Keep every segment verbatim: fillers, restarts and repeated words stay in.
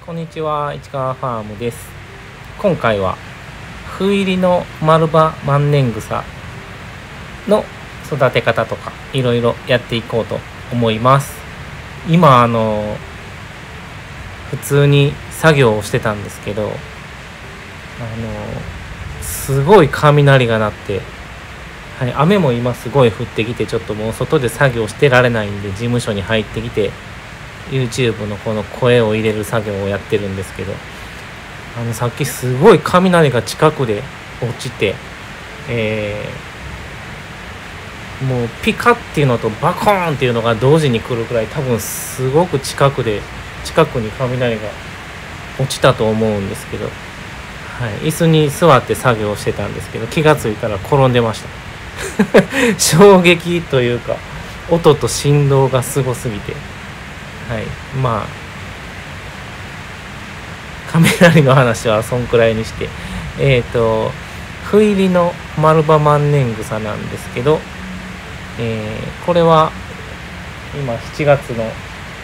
こんにちは、市川ファームです。今回は斑入りの丸葉万年草の育て方とかいろいろやっていこうと思います。今あの普通に作業をしてたんですけど、あのすごい雷が鳴って、はい、雨も今すごい降ってきて、ちょっともう外で作業してられないんで事務所に入ってきてYouTube のこの声を入れる作業をやってるんですけど、あのさっきすごい雷が近くで落ちて、えー、もうピカっていうのとバコーンっていうのが同時に来るくらい、多分すごく近くで近くに雷が落ちたと思うんですけど、はい、椅子に座って作業してたんですけど、気がついたら転んでました衝撃というか音と振動がすごすぎて、はい、まあ雷の話はそんくらいにして、えっと斑入りの丸葉万年草なんですけど、えー、これは今しちがつの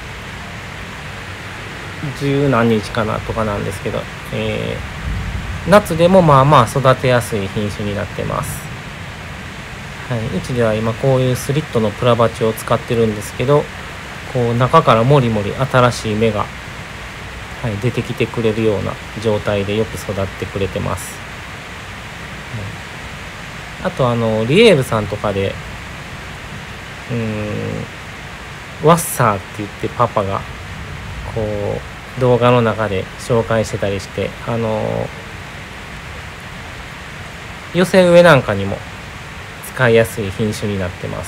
十何日かなとかなんですけど、えー、夏でもまあまあ育てやすい品種になってます。はい、うちでは今こういうスリットのプラバチを使ってるんですけど、こう中からもりもり新しい芽が、はい、出てきてくれるような状態でよく育ってくれてます。はい、あとあのリエールさんとかでうーんワッサーって言ってパパがこう動画の中で紹介してたりして、あの寄せ植えなんかにも使いやすい品種になってます。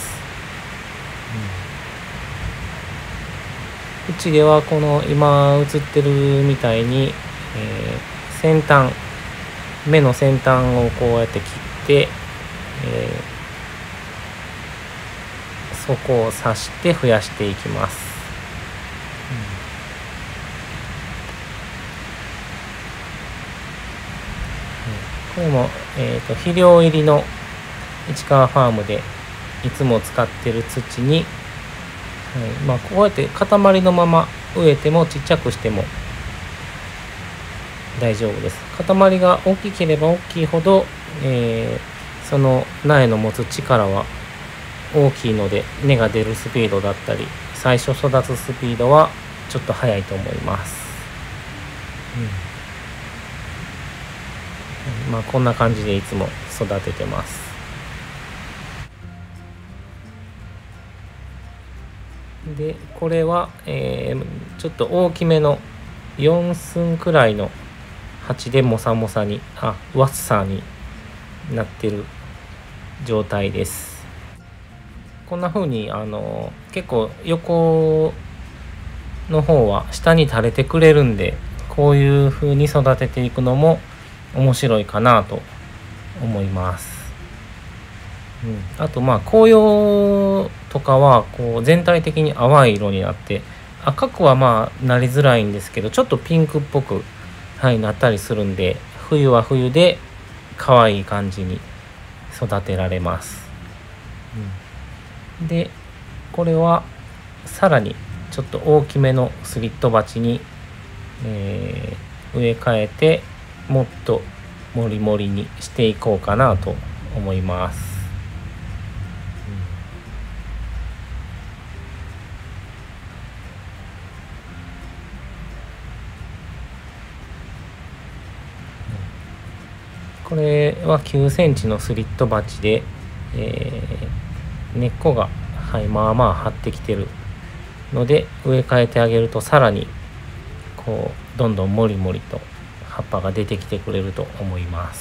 うちではこの今映ってるみたいに、えー、先端芽の先端をこうやって切って、えー、そこを刺して増やしていきます。うん、これも、えーと、肥料入りの市川ファームでいつも使ってる土に、はい、まあこうやって塊のまま植えてもちっちゃくしても大丈夫です。塊が大きければ大きいほど、えー、その苗の持つ力は大きいので、根が出るスピードだったり最初育つスピードはちょっと速いと思います。うん、まあこんな感じでいつも育ててます。でこれは、えー、ちょっと大きめのよん寸くらいの鉢でもさもさにあワッサーになってる状態です。こんな風にあの結構横の方は下に垂れてくれるんで、こういう風に育てていくのも面白いかなと思います。うん、あとまあ紅葉とかはこう全体的に淡い色になって、赤くはまあなりづらいんですけど、ちょっとピンクっぽく、はい、なったりするんで、冬は冬で可愛い感じに育てられます。うん、でこれはさらにちょっと大きめのスリット鉢に、えー、植え替えてもっともりもりにしていこうかなと思います。これはきゅうセンチのスリット鉢で、えー、根っこが、はい、まあまあ張ってきてるので、植え替えてあげるとさらにこうどんどんもりもりと葉っぱが出てきてくれると思います。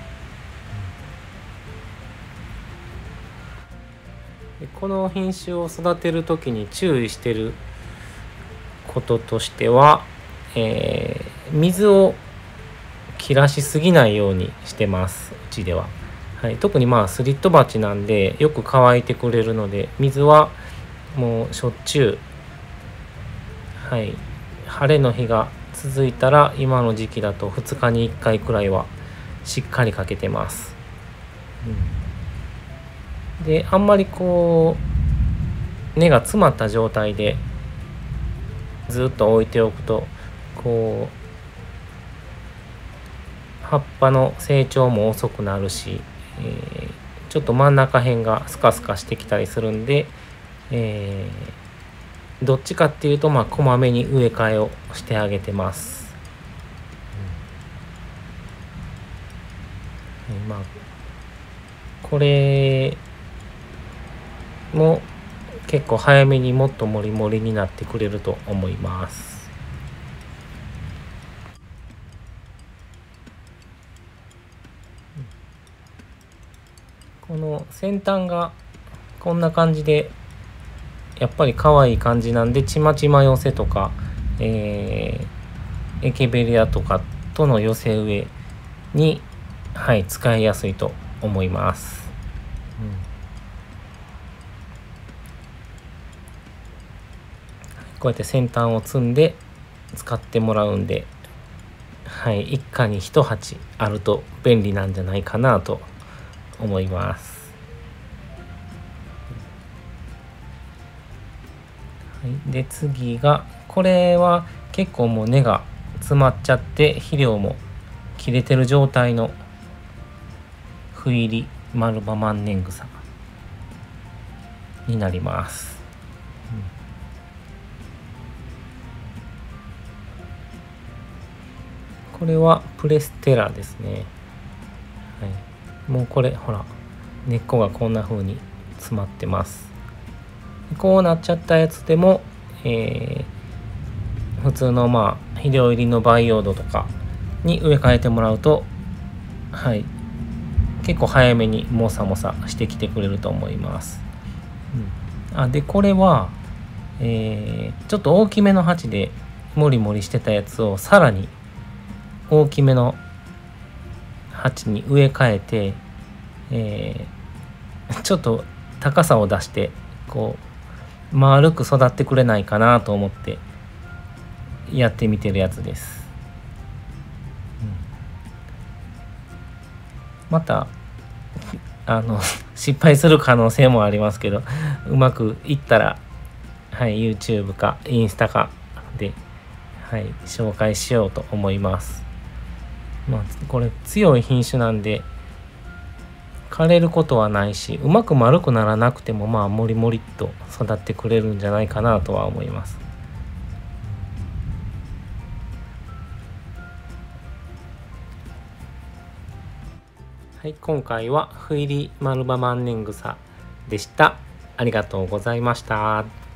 でこの品種を育てる時に注意してることとしては、えー、水を切らしすぎないようにしてます、うちでは。はい、特にまあスリット鉢なんでよく乾いてくれるので、水はもうしょっちゅう、はい、晴れの日が続いたら今の時期だとふつかにいっかいくらいはしっかりかけてます。うん、であんまりこう根が詰まった状態でずっと置いておくと、 こう葉っぱの成長も遅くなるし、えー、ちょっと真ん中辺がスカスカしてきたりするんで、えー、どっちかっていうとまあこまめに植え替えをしてあげてます。うん、まあこれも結構早めにもっとモリモリになってくれると思います。この先端がこんな感じでやっぱり可愛い感じなんで、ちまちま寄せとか、えー、エケベリアとかとの寄せ植えに、はい、使いやすいと思います。うん、こうやって先端を積んで使ってもらうんで、はい、一家に一鉢あると便利なんじゃないかなと思います。はい、で次がこれは結構もう根が詰まっちゃって肥料も切れてる状態の斑入り丸葉万年草になります。うん、これはプレステラですね。はい、もうこれほら根っこがこんな風に詰まってます。こうなっちゃったやつでも、えー、普通のまあ肥料入りの培養土とかに植え替えてもらうと、はい、結構早めにもさもさしてきてくれると思います。うん、あでこれは、えー、ちょっと大きめの鉢でモリモリしてたやつをさらに大きめの鉢に植え替えて、えー、ちょっと高さを出してこう丸く育ってくれないかなと思ってやってみてるやつです。うん、またあの失敗する可能性もありますけど、うまくいったら、はい、YouTube かインスタかで、はい、紹介しようと思います。まあ、これ強い品種なんで枯れることはないし、うまく丸くならなくてもまあもりもりっと育ってくれるんじゃないかなとは思います。はい、今回は斑入り丸葉万年草でした。ありがとうございました。